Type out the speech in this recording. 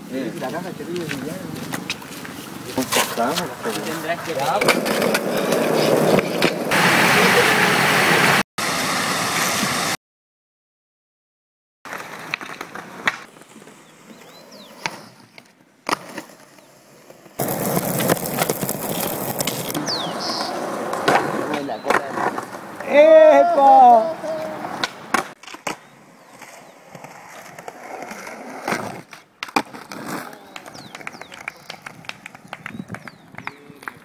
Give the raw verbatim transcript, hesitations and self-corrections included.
Sí. La caja que vive ya. Tendrás que ¡epa!